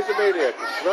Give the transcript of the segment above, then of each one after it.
de medewerkers. Wat?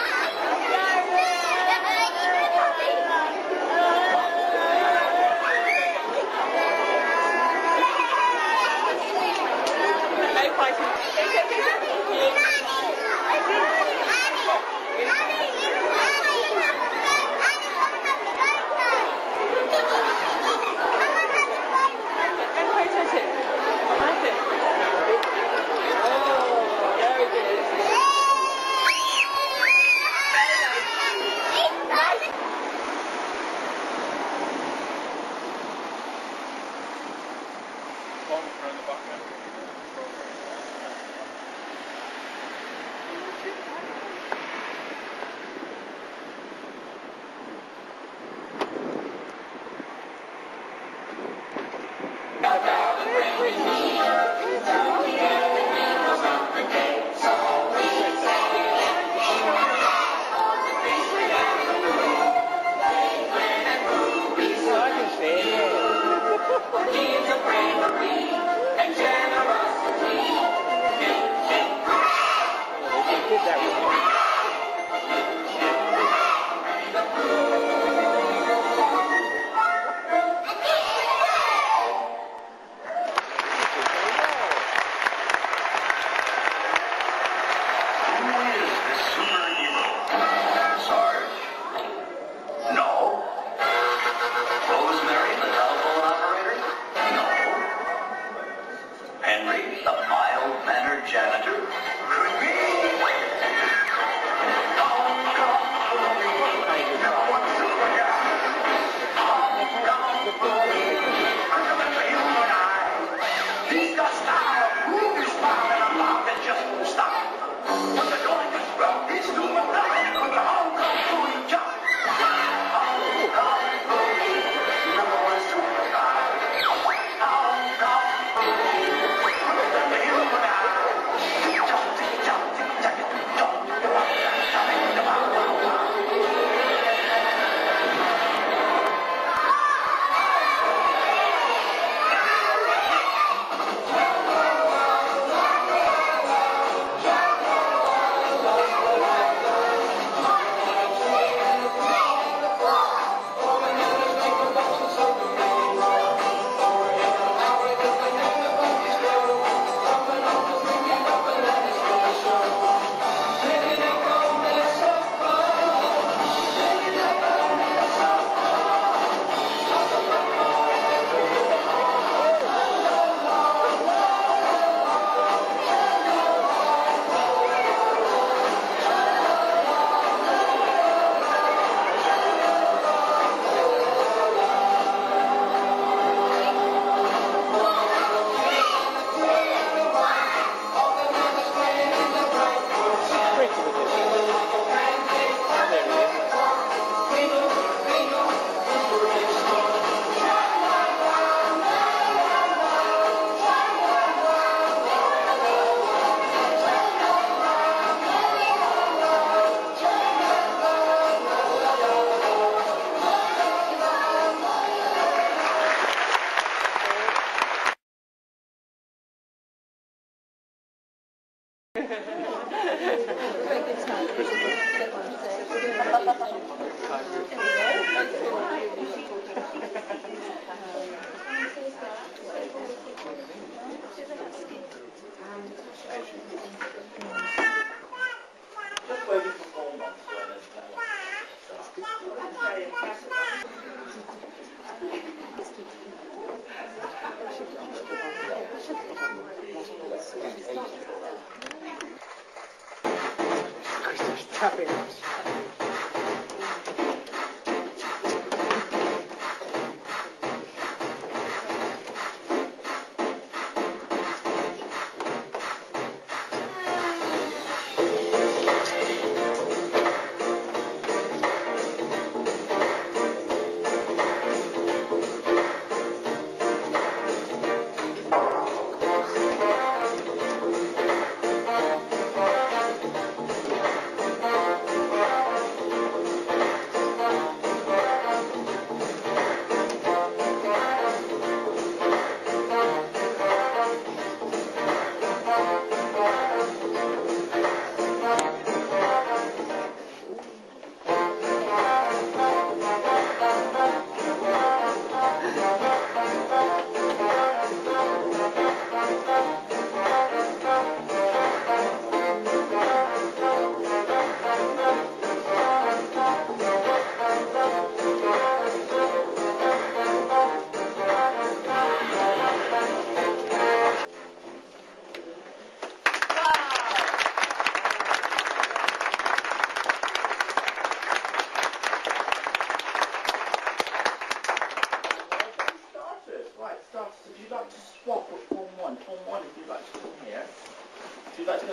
Tapping us.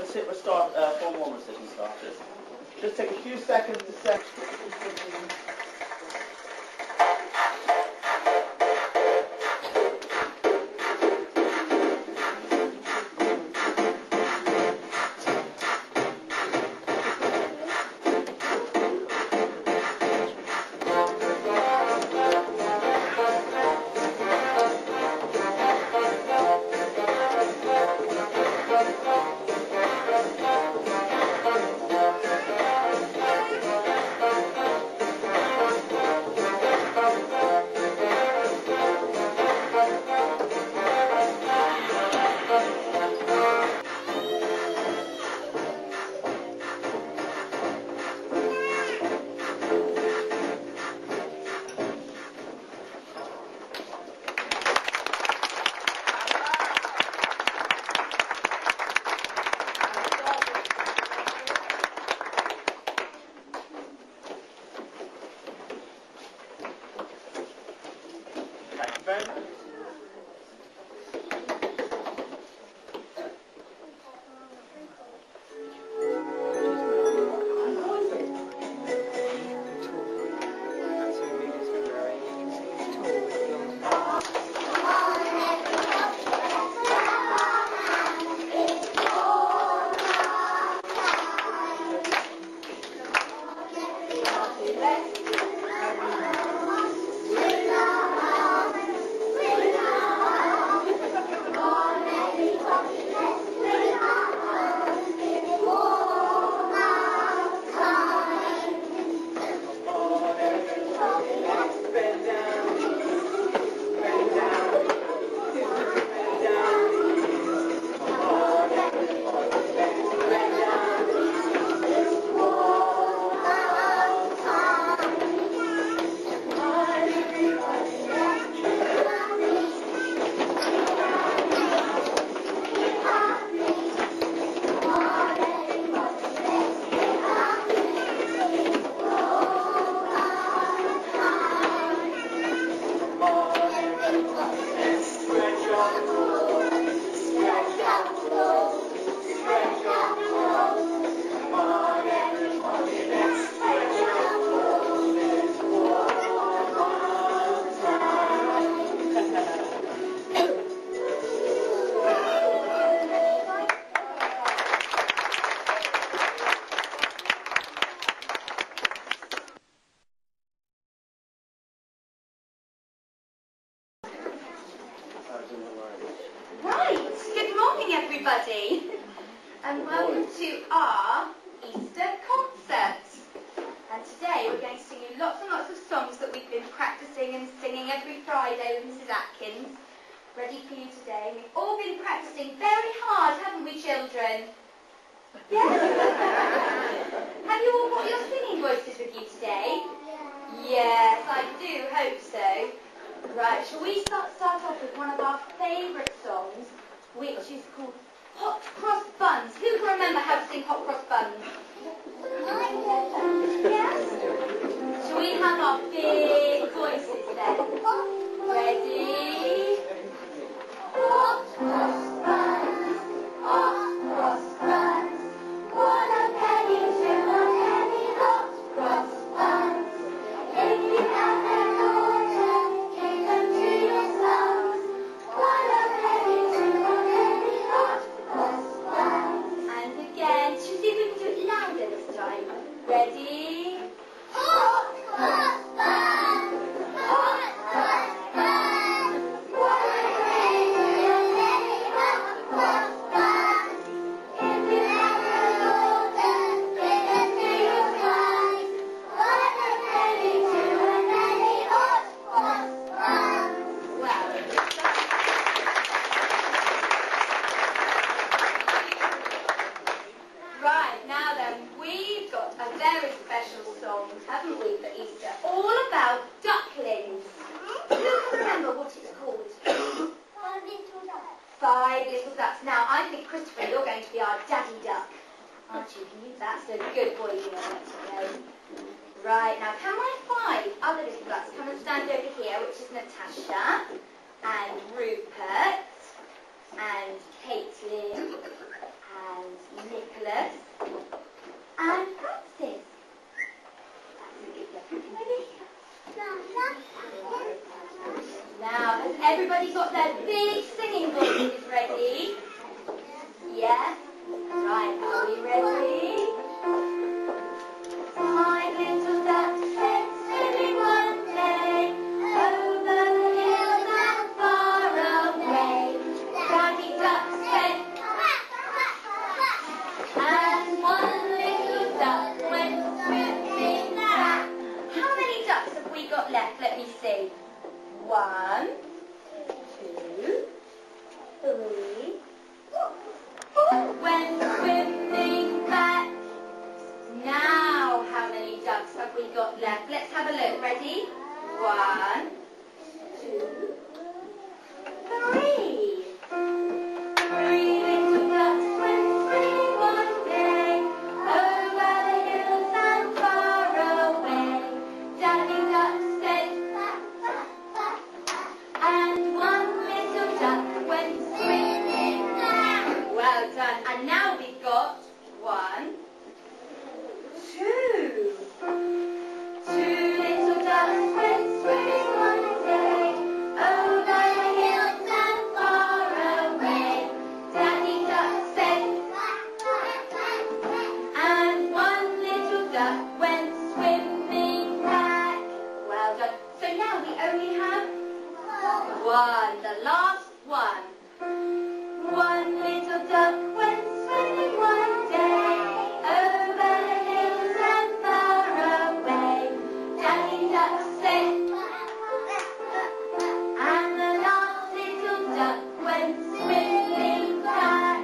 Form 1 recitation starters. Just take a few seconds to set. Right, good morning everybody, and welcome to our Easter concert. And today we're going to sing you lots and lots of songs that we've been practicing and singing every Friday with Mrs. Atkins, ready for you today. We've all been practicing very hard, haven't we, children? Yes? Have you all got your singing voices with you today? Yes, I do hope so. Right, shall we start off with one of our favourite songs, which is called Hot Cross Buns. Who can remember how to sing Hot Cross Buns? Yes? Shall we have our big voices then? Ready? Hot Cross Buns, Hot Cross Buns, what a penny to a penny, Hot Cross Buns. If you have an order, give them to your sons. What a penny to a penny, Hot Cross Buns. And again, shall we see if we can do it louder this time? Ready? Hot Cross Buns, Hot Cross Buns. What a penny to a penny, Hot Cross Buns. If you have an order, give them to your sons. What a penny to a penny, Hot Cross Buns. Well, right, now then, we've got a very special song, haven't we, for Easter, all about ducklings. Who can remember what it's called? Five Little Ducks. Now, I think, Christopher, you're going to be our daddy duck, aren't you? That's a good boy, you know. Right, now, can my five other little ducks come and stand over here, which is Natasha, and Rupert, and Caitlin, and Nick. Everybody got their big singing voices ready? Yeah? Right, are we ready? My little duck went swimming one day over the hills and far away. Daddy duck said, and one little duck went swimming back. How many ducks have we got left? Let me see. 1, 2, 3, 4. Went swimming back. Now, how many ducks have we got left? Let's have a look. Ready? 1, 2, 3. 3 little ducks went swimming one day over the hills and far away. Daddy duck said, and one little duck went swimming back. Well done. And now we've got 1, 2. 2 little ducks went swimming one day over the hills and far away. Daddy duck said, and one little duck went swimming back. Well done. So now we only have 1, the last one. 1 little duck went swimming one day over the hills and far away. Daddy duck said, and the last little duck went swimming back.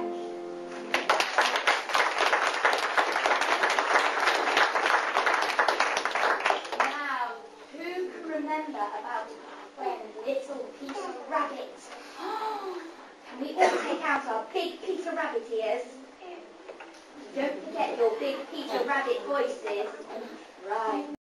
Now, who can remember about when little Peter Rabbit? Can we all take out our big Peter Rabbit ears? Don't forget your big Peter Rabbit voices. Right.